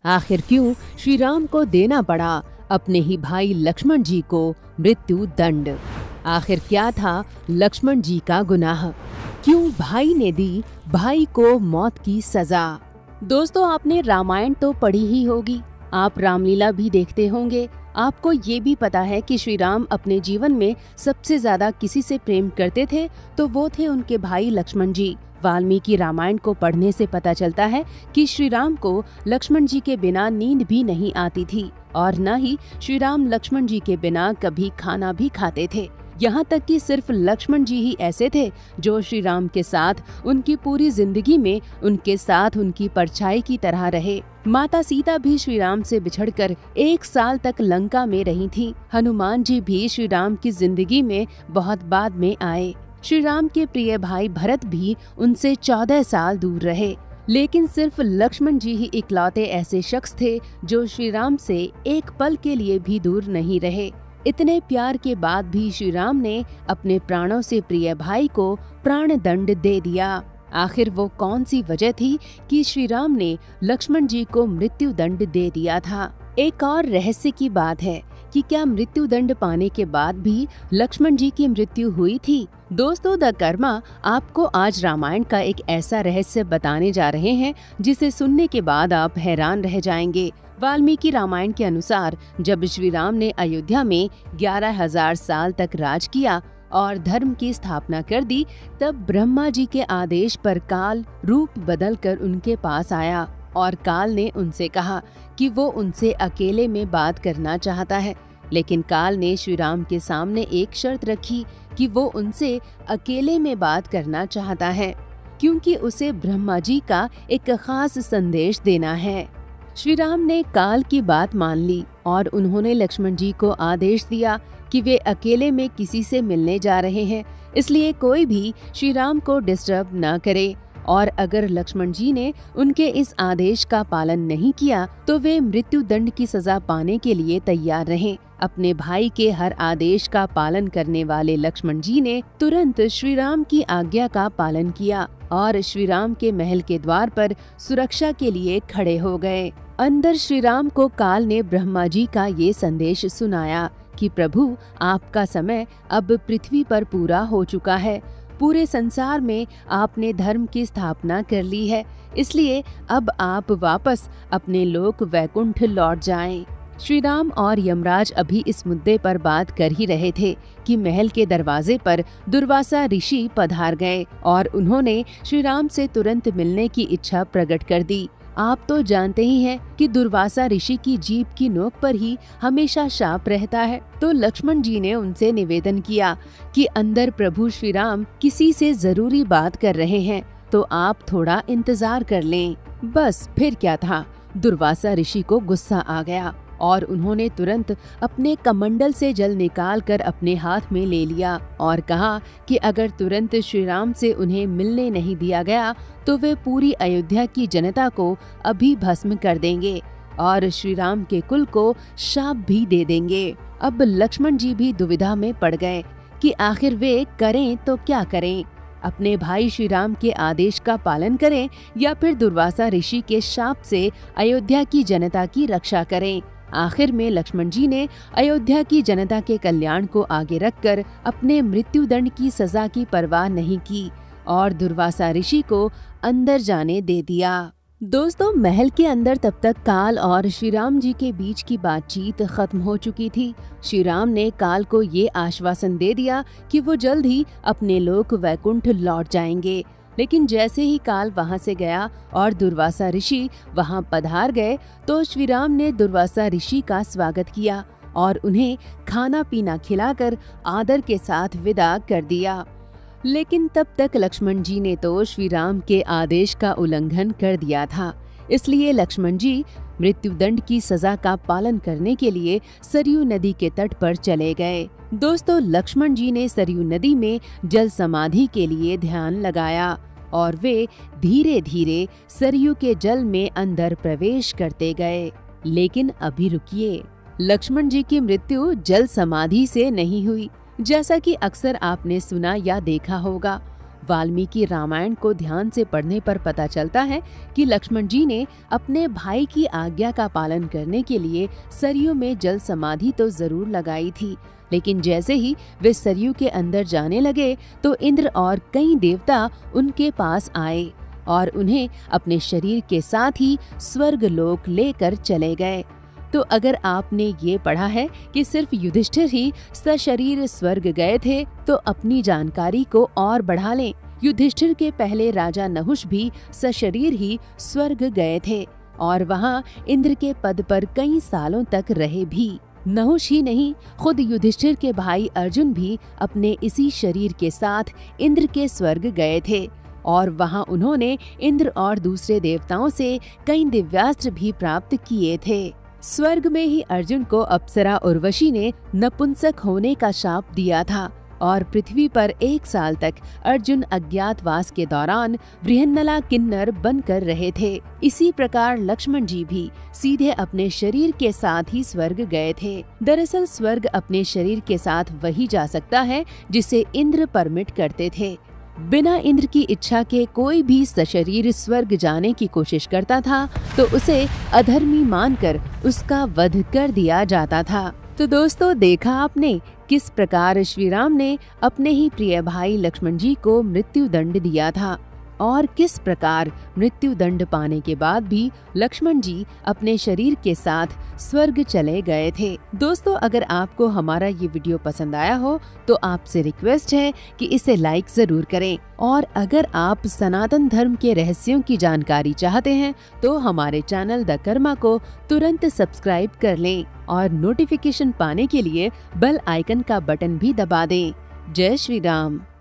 आखिर क्यों श्री राम को देना पड़ा अपने ही भाई लक्ष्मण जी को मृत्यु दंड? आखिर क्या था लक्ष्मण जी का गुनाह? क्यों भाई ने दी भाई को मौत की सजा? दोस्तों, आपने रामायण तो पढ़ी ही होगी, आप रामलीला भी देखते होंगे। आपको ये भी पता है कि श्री राम अपने जीवन में सबसे ज्यादा किसी से प्रेम करते थे तो वो थे उनके भाई लक्ष्मण जी। वाल्मीकि रामायण को पढ़ने से पता चलता है कि श्री राम को लक्ष्मण जी के बिना नींद भी नहीं आती थी और न ही श्री राम लक्ष्मण जी के बिना कभी खाना भी खाते थे। यहाँ तक कि सिर्फ लक्ष्मण जी ही ऐसे थे जो श्री राम के साथ उनकी पूरी जिंदगी में उनके साथ उनकी परछाई की तरह रहे। माता सीता भी श्री राम से बिछड़कर 1 साल तक लंका में रही थी। हनुमान जी भी श्री राम की जिंदगी में बहुत बाद में आए। श्री राम के प्रिय भाई भरत भी उनसे 14 साल दूर रहे। लेकिन सिर्फ लक्ष्मण जी ही इकलौते ऐसे शख्स थे जो श्री राम से एक पल के लिए भी दूर नहीं रहे। इतने प्यार के बाद भी श्री राम ने अपने प्राणों से प्रिय भाई को प्राण दंड दे दिया। आखिर वो कौन सी वजह थी कि श्री राम ने लक्ष्मण जी को मृत्यु दंड दे दिया था? एक और रहस्य की बात है कि क्या मृत्यु दंड पाने के बाद भी लक्ष्मण जी की मृत्यु हुई थी? दोस्तों, द कर्मा आपको आज रामायण का एक ऐसा रहस्य बताने जा रहे हैं जिसे सुनने के बाद आप हैरान रह जाएंगे। वाल्मीकि रामायण के अनुसार जब श्री राम ने अयोध्या में 11,000 साल तक राज किया और धर्म की स्थापना कर दी, तब ब्रह्मा जी के आदेश पर काल रूप बदलकर उनके पास आया और काल ने उनसे कहा कि वो उनसे अकेले में बात करना चाहता है। लेकिन काल ने श्री राम के सामने एक शर्त रखी कि वो उनसे अकेले में बात करना चाहता है क्योंकि उसे ब्रह्मा जी का एक खास संदेश देना है। श्री राम ने काल की बात मान ली और उन्होंने लक्ष्मण जी को आदेश दिया कि वे अकेले में किसी से मिलने जा रहे हैं, इसलिए कोई भी श्री राम को डिस्टर्ब न करे। और अगर लक्ष्मण जी ने उनके इस आदेश का पालन नहीं किया तो वे मृत्यु दंड की सजा पाने के लिए तैयार रहें। अपने भाई के हर आदेश का पालन करने वाले लक्ष्मण जी ने तुरंत श्री राम की आज्ञा का पालन किया और श्री राम के महल के द्वार पर सुरक्षा के लिए खड़े हो गए। अंदर श्री राम को काल ने ब्रह्मा जी का ये संदेश सुनाया कि प्रभु, आपका समय अब पृथ्वी पर पूरा हो चुका है। पूरे संसार में आपने धर्म की स्थापना कर ली है, इसलिए अब आप वापस अपने लोक वैकुंठ लौट जाएं। श्री राम और यमराज अभी इस मुद्दे पर बात कर ही रहे थे कि महल के दरवाजे पर दुर्वासा ऋषि पधार गए और उन्होंने श्री राम से तुरंत मिलने की इच्छा प्रकट कर दी। आप तो जानते ही हैं कि दुर्वासा ऋषि की जीभ की नोक पर ही हमेशा शाप रहता है। तो लक्ष्मण जी ने उनसे निवेदन किया कि अंदर प्रभु श्री राम किसी से जरूरी बात कर रहे हैं, तो आप थोड़ा इंतजार कर लें। बस फिर क्या था, दुर्वासा ऋषि को गुस्सा आ गया और उन्होंने तुरंत अपने कमंडल से जल निकालकर अपने हाथ में ले लिया और कहा कि अगर तुरंत श्री राम से उन्हें मिलने नहीं दिया गया तो वे पूरी अयोध्या की जनता को अभी भस्म कर देंगे और श्री राम के कुल को शाप भी दे देंगे। अब लक्ष्मण जी भी दुविधा में पड़ गए कि आखिर वे करें तो क्या करें, अपने भाई श्री राम के आदेश का पालन करें या फिर दुर्वासा ऋषि के शाप से अयोध्या की जनता की रक्षा करें। आखिर में लक्ष्मण जी ने अयोध्या की जनता के कल्याण को आगे रखकर अपने मृत्यु दंड की सजा की परवाह नहीं की और दुर्वासा ऋषि को अंदर जाने दे दिया। दोस्तों, महल के अंदर तब तक काल और श्री राम जी के बीच की बातचीत खत्म हो चुकी थी। श्री राम ने काल को ये आश्वासन दे दिया कि वो जल्द ही अपने लोक वैकुंठ लौट जाएंगे। लेकिन जैसे ही काल वहां से गया और दुर्वासा ऋषि वहां पधार गए तो श्री राम ने दुर्वासा ऋषि का स्वागत किया और उन्हें खाना पीना खिलाकर आदर के साथ विदा कर दिया। लेकिन तब तक लक्ष्मण जी ने तो श्री राम के आदेश का उल्लंघन कर दिया था, इसलिए लक्ष्मण जी मृत्युदंड की सजा का पालन करने के लिए सरयू नदी के तट पर चले गए। दोस्तों, लक्ष्मण जी ने सरयू नदी में जल समाधि के लिए ध्यान लगाया और वे धीरे धीरे सरयू के जल में अंदर प्रवेश करते गए। लेकिन अभी रुकिए, लक्ष्मण जी की मृत्यु जल समाधि से नहीं हुई, जैसा कि अक्सर आपने सुना या देखा होगा। वाल्मीकि रामायण को ध्यान से पढ़ने पर पता चलता है कि लक्ष्मण जी ने अपने भाई की आज्ञा का पालन करने के लिए सरयू में जल समाधि तो जरूर लगाई थी, लेकिन जैसे ही वे सरयू के अंदर जाने लगे तो इंद्र और कई देवता उनके पास आए और उन्हें अपने शरीर के साथ ही स्वर्ग लोक लेकर चले गए। तो अगर आपने ये पढ़ा है कि सिर्फ युधिष्ठिर ही सशरीर स्वर्ग गए थे, तो अपनी जानकारी को और बढ़ा लें। युधिष्ठिर के पहले राजा नहुष भी सशरीर ही स्वर्ग गए थे और वहाँ इंद्र के पद पर कई सालों तक रहे भी। नहुष ही नहीं, खुद युधिष्ठिर के भाई अर्जुन भी अपने इसी शरीर के साथ इंद्र के स्वर्ग गए थे और वहाँ उन्होंने इंद्र और दूसरे देवताओं से कई दिव्यास्त्र भी प्राप्त किए थे। स्वर्ग में ही अर्जुन को अप्सरा उर्वशी ने नपुंसक होने का शाप दिया था और पृथ्वी पर 1 साल तक अर्जुन अज्ञातवास के दौरान बृहन्नला किन्नर बनकर रहे थे। इसी प्रकार लक्ष्मण जी भी सीधे अपने शरीर के साथ ही स्वर्ग गए थे। दरअसल स्वर्ग अपने शरीर के साथ वही जा सकता है जिसे इंद्र परमिट करते थे। बिना इंद्र की इच्छा के कोई भी सशरीर स्वर्ग जाने की कोशिश करता था तो उसे अधर्मी मानकर उसका वध कर दिया जाता था। तो दोस्तों, देखा आपने किस प्रकार श्री राम ने अपने ही प्रिय भाई लक्ष्मण जी को मृत्यु दंड दिया था और किस प्रकार मृत्यु दंड पाने के बाद भी लक्ष्मण जी अपने शरीर के साथ स्वर्ग चले गए थे। दोस्तों, अगर आपको हमारा ये वीडियो पसंद आया हो तो आपसे रिक्वेस्ट है कि इसे लाइक जरूर करें और अगर आप सनातन धर्म के रहस्यों की जानकारी चाहते हैं तो हमारे चैनल द कर्मा को तुरंत सब्सक्राइब कर लें और नोटिफिकेशन पाने के लिए बेल आइकन का बटन भी दबा दें। जय श्री राम।